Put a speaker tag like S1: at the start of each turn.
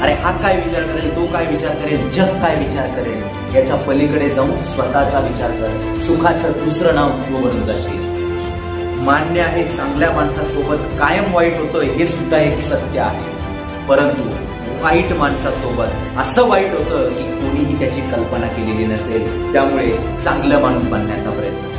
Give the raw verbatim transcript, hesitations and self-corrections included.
S1: अरे हा काय विचार करेल, तो काय विचार करेल, जग काय विचार करेल, याच्या पलीकडे जाऊन स्वतःचा विचार कर. सुखाचं दुसरं नाव तू बनवत जाशील. मान्य आहे, चांगल्या माणसासोबत कायम वाईट होतं हे सुद्धा एक सत्य आहे. परंतु वाईट माणसासोबत असं वाईट होतं की कोणीही त्याची कल्पना केलेली नसेल. त्यामुळे चांगलं माणूस बनण्याचा प्रयत्न